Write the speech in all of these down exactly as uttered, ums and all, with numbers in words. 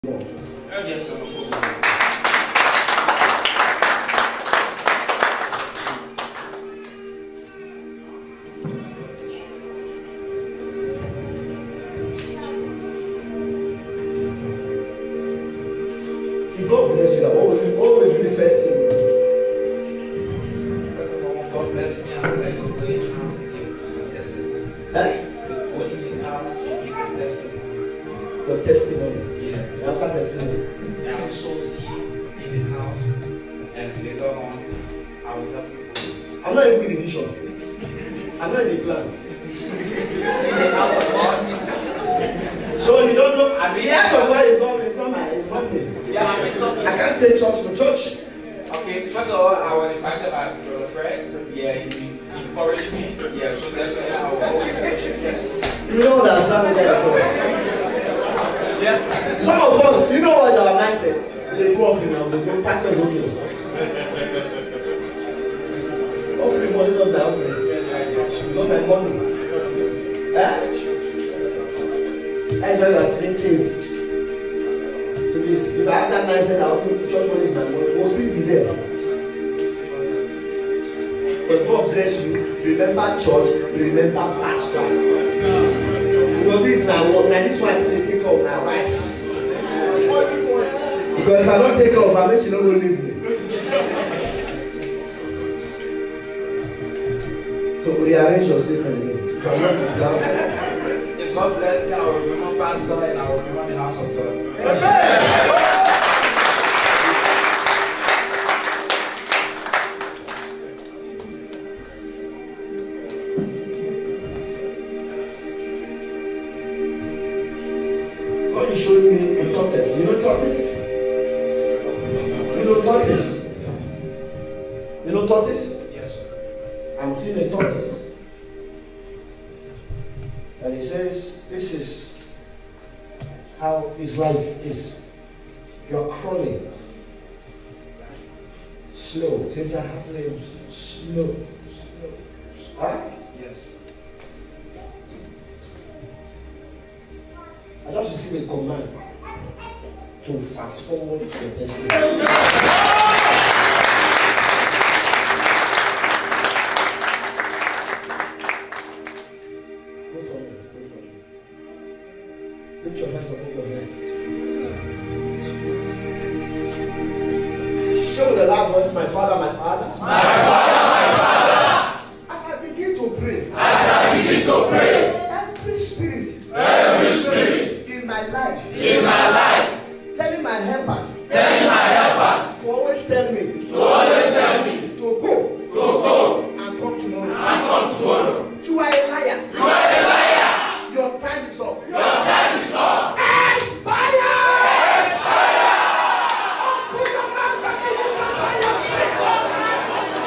Yes, I'm If God bless you, what will you, what will be the first thing? First of all, God bless me, I would like to go in the house and give a testimony. Eh? Go in the house and give a testimony. Your testimony. Yeah. After testimony. And I will sow seed in the house, and later on, I will help people. I'm not even in the vision. I'm not in the plan. The house of God. So you don't know. The house of God is not, it's not my, it's not me. Yeah, I'm in talking. I can't say church to church. Okay, first of all, I was invited by Brother Fred. Yeah, he, he encouraged me. Yeah, so definitely I will always worship. Yes. You don't understand that. Yes. Some of us, you know what's our mindset? They go off now, they go, pastor's okay. Offering money, not my offering. It's not my money. Eh? That's why you are saying things. If, it's, if I have that mindset, I'll feel church money is my money. We'll still be there. But God bless you. Remember church, remember pastors. Because this is my work. Now this one is going to take care of my wife. Because if I don't take care of her, maybe she don't go leave me. So rearrange your statement again. If I'm not down. If God bless me, I will remember pastor and I will remember the house of God. Amen. God is showing me a tortoise. You know tortoise? You know tortoise? You know tortoise? Yes, sir. I'm seeing a tortoise. And he says, this is how his life is. You're crawling. Slow. Things are happening slow. Slow. Huh? Yes. I just received a command to fast forward your destiny. Lift your hands above your head. Show the loud voice, my Father, my Father. My Father, my Father. As I begin to pray. As I begin to pray. Every spirit. Every spirit. In my life. In my life. Telling my helpers. Telling my helpers. To always tell me. To always tell me. To go. To go. And come tomorrow. And come tomorrow. You are a liar. You are a liar. Your time is up. Your time is up. Expire! Expire! Open your mouth and begin to fire.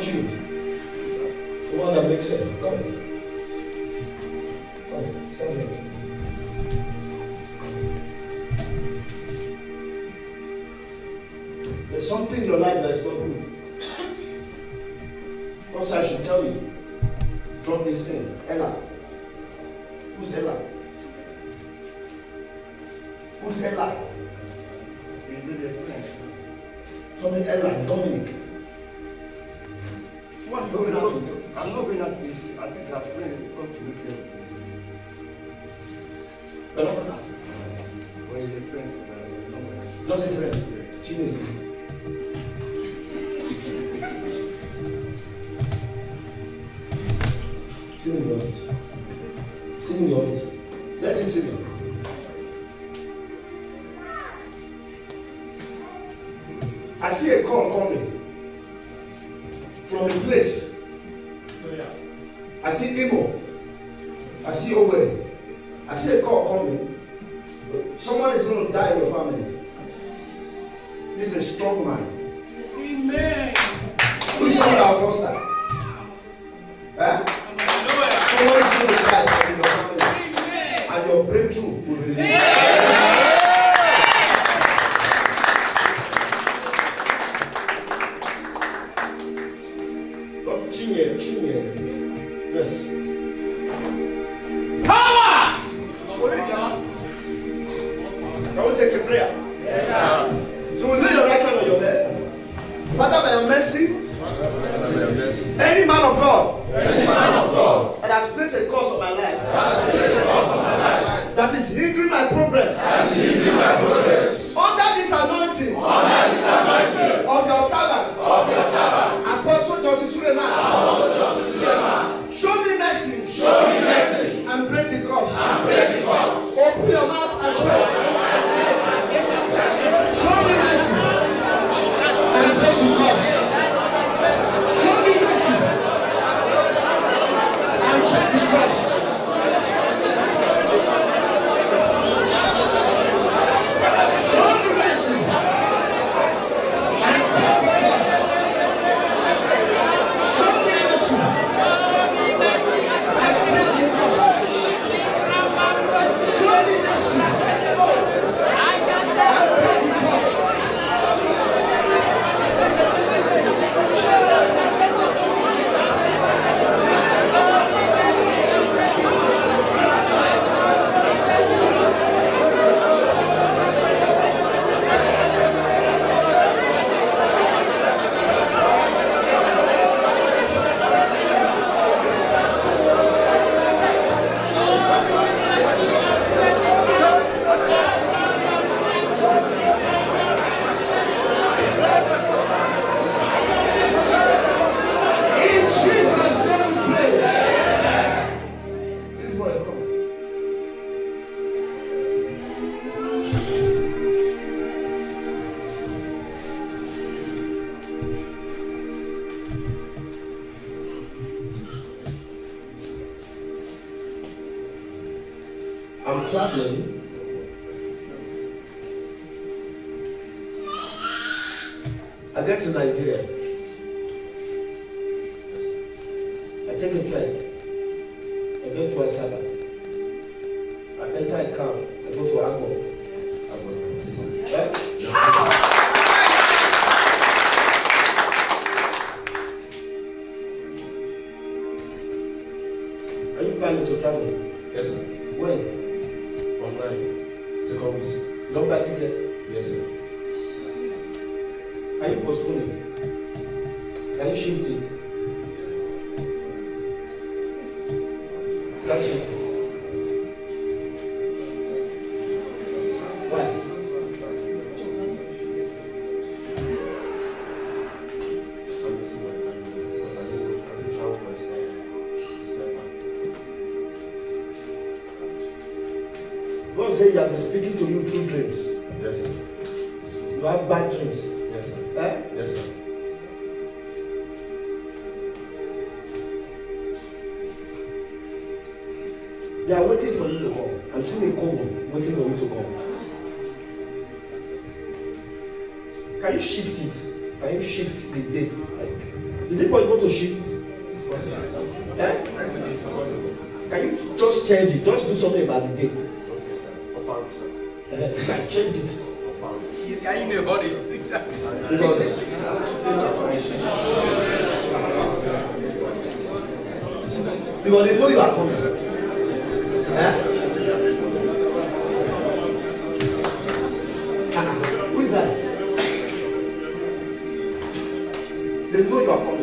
not you. The one that makes it. Come. Come. Come here. There's something in your life that is not good. Because I should tell you. Drop this thing. Ella. Who's Ella? Who's Ella? He's maybe a friend. Something Ella, Dominic. What are you going out to? I'm not going out to this. I think our friend come to meet him. Phenomenal. But he's a friend. Uh, Just a friend. yes. Chineke. Sit in your hands. Sit in your hands. Let him sit down. I see a call coming from a place. I see Imo. I see Owerri. I see a call coming. Someone is going to die in your family. This is a strong man. Amen. Who is someone Augusta? Eh? Someone is going to die in your family. Amen. And your breakthrough will be released. Lord, Chinye, Chinye. Yes. Power. Can we take a prayer? Yes, sir. You will lay your right hand on your head. Father, by your mercy, any man of God, Any man of God that has placed a curse on my life, has placed a curse on my life, that is hindering my progress, that is hindering my progress, under this anointing under this anointing of your servant, of your servant, Apostle Joseph Suleiman, Apostle Joseph Suleiman, show me mercy, show me mercy, and break the curse. and break the curse. Open your mouth and pray. Show me mercy, and break the curse. Show me mercy, and break the curse. Show me mercy, and break the curse. Show me mercy, and break the curse. Show me mercy, and break the curse. In Jesus' name we pray. This boy, come. I'm traveling. I get to Nigeria. I take a flight. I go to Asaba. I enter a car. I go to Agbo. Eh? Are you planning to travel? Yes, sir. When? Online. Second week. Long buy ticket. Yes, sir. Can you postpone it? Can you shift it? Can you shift it? Why? I'm missing my family because I didn't I didn't travel for this time. This time back. God said He has been speaking to you through dreams. Yes, sir. It's true. You have bad dreams. Yes, sir. Eh? Yes, sir. They are waiting for you to come. I'm seeing a coven waiting for you to come. Can you shift it? Can you shift the date? Like, Is it possible to shift? Eh? Can you just change it? Just do something about the date. Uh, you can change it. Are you in a hurry? Because because they know you are coming. Eh? Ah, who is that? They know you are coming.